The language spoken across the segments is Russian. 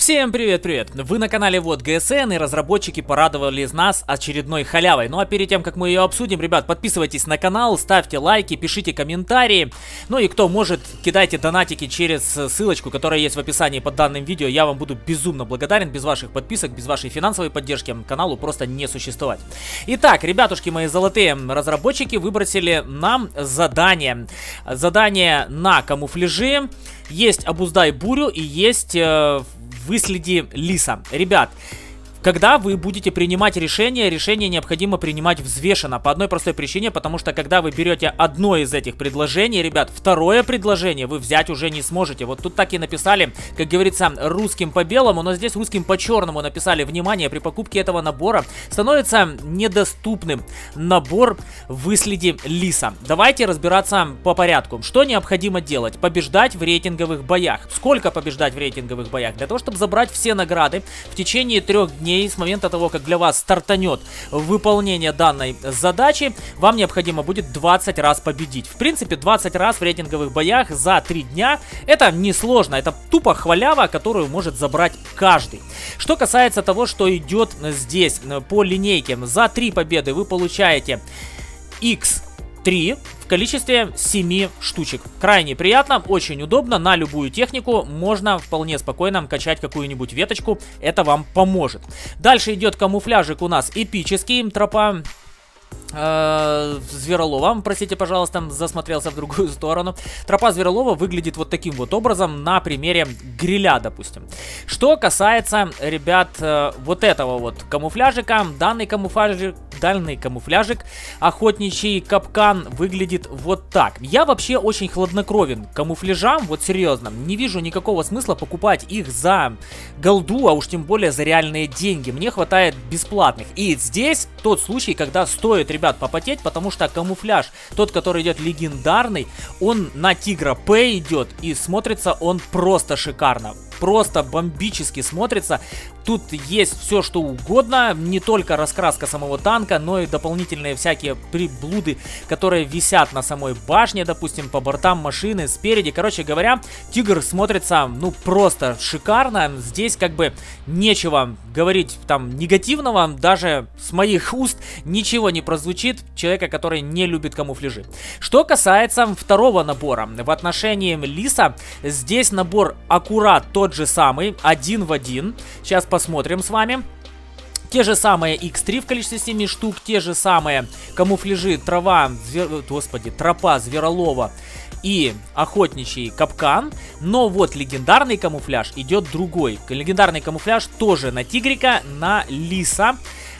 Всем привет-привет! Вы на канале Вот ГСН, и разработчики порадовали нас очередной халявой. Ну а перед тем, как мы ее обсудим, ребят, подписывайтесь на канал, ставьте лайки, пишите комментарии. Ну и кто может, кидайте донатики через ссылочку, которая есть в описании под данным видео. Я вам буду безумно благодарен. Без ваших подписок, без вашей финансовой поддержки каналу просто не существовать. Итак, ребятушки мои золотые, разработчики выбросили нам задание. Задание на камуфляжи. Есть обуздай бурю и есть... выследи лиса. Ребят, когда вы будете принимать решение необходимо принимать взвешенно. По одной простой причине, потому что когда вы берете одно из этих предложений, ребят, второе предложение вы взять уже не сможете. Вот тут так и написали, как говорится, русским по белому, но здесь русским по черному написали: внимание, при покупке этого набора становится недоступным набор выследи лиса. Давайте разбираться по порядку. Что необходимо делать? Побеждать в рейтинговых боях. Сколько побеждать в рейтинговых боях? Для того, чтобы забрать все награды в течение 3 дней с момента того, как для вас стартанет выполнение данной задачи, вам необходимо будет 20 раз победить. В принципе, 20 раз в рейтинговых боях за 3 дня это несложно, это тупо халява, которую может забрать каждый. Что касается того, что идет здесь по линейке, за 3 победы вы получаете X3 в количестве 7 штучек. Крайне приятно, очень удобно, на любую технику можно вполне спокойно качать какую-нибудь веточку, это вам поможет. Дальше идет камуфляжик у нас эпический, тропа Зверолова, простите, пожалуйста, засмотрелся в другую сторону. Тропа Зверолова выглядит вот таким вот образом на примере гриля, допустим. Что касается, ребят, вот этого вот камуфляжика, данный камуфляжик, охотничий капкан, выглядит вот так. Я вообще очень хладнокровен к камуфляжам, вот серьезно, не вижу никакого смысла покупать их за голду, а уж тем более за реальные деньги. Мне хватает бесплатных. И здесь тот случай, когда стоит, ребят, попотеть, потому что камуфляж, тот, который идет легендарный, он на Тигра П идет, и смотрится он просто шикарно. Просто бомбически смотрится. Тут есть все, что угодно. Не только раскраска самого танка, но и дополнительные всякие приблуды, которые висят на самой башне, допустим, по бортам машины, спереди. Короче говоря, Тигр смотрится, ну, просто шикарно. Здесь как бы нечего говорить там негативного. Даже с моих уст ничего не прозвучит человека, который не любит камуфляжи. Что касается второго набора. В отношении лиса, здесь набор аккурат тот же самый, один в один. Сейчас посмотрим с вами. Те же самые X3 в количестве 7 штук, те же самые камуфляжи, тропа Зверолова и охотничий капкан. Но вот легендарный камуфляж идет другой. Легендарный камуфляж тоже на тигрика, на лиса.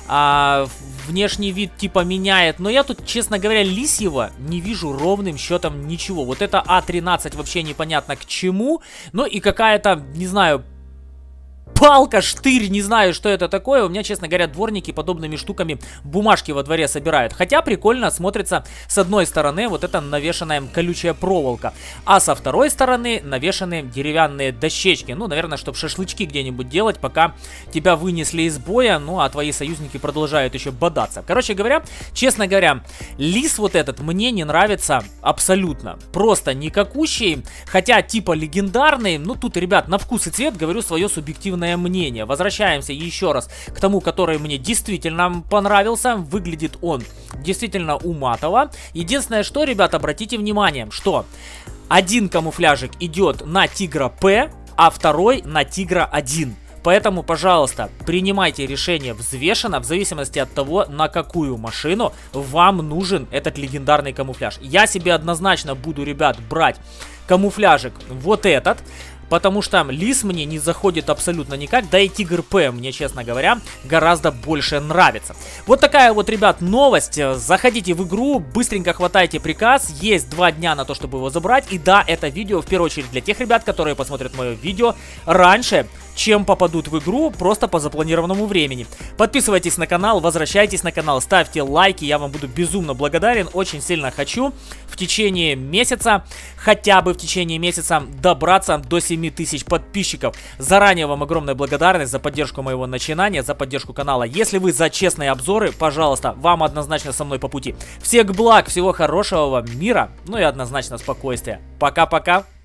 Внешний вид типа меняет, но я тут, честно говоря, лисьего не вижу ровным счетом ничего. Вот это А13 вообще непонятно к чему. Ну и какая-то, не знаю, палка, штырь, не знаю, что это такое. У меня, честно говоря, дворники подобными штуками бумажки во дворе собирают. Хотя прикольно смотрится с одной стороны вот эта навешенная колючая проволока, а со второй стороны навешаны деревянные дощечки. Ну, наверное, чтобы шашлычки где-нибудь делать, пока тебя вынесли из боя, ну, а твои союзники продолжают еще бодаться. Короче говоря, честно говоря, лис вот этот мне не нравится абсолютно. Просто никакущий, хотя типа легендарный. Ну, тут, ребят, на вкус и цвет говорю свое субъективное мнение. Возвращаемся еще раз к тому, который мне действительно понравился. Выглядит он действительно уматово. Единственное, что, ребят, обратите внимание, что один камуфляжик идет на Тигра П, а второй на Тигра 1. Поэтому, пожалуйста, принимайте решение взвешенно, в зависимости от того, на какую машину вам нужен этот легендарный камуфляж. Я себе однозначно буду, ребят, брать камуфляжик вот этот, потому что лис мне не заходит абсолютно никак, да и Тигр П мне, честно говоря, гораздо больше нравится. Вот такая вот, ребят, новость. Заходите в игру, быстренько хватайте приказ, есть 2 дня на то, чтобы его забрать. И да, это видео в первую очередь для тех ребят, которые посмотрят мое видео раньше, чем попадут в игру, просто по запланированному времени. Подписывайтесь на канал, возвращайтесь на канал, ставьте лайки, я вам буду безумно благодарен. Очень сильно хочу в течение месяца, хотя бы в течение месяца, добраться до 7000 подписчиков. Заранее вам огромная благодарность за поддержку моего начинания, за поддержку канала. Если вы за честные обзоры, пожалуйста, вам однозначно со мной по пути. Всех благ, всего хорошего вам, мира, ну и однозначно спокойствия. Пока-пока.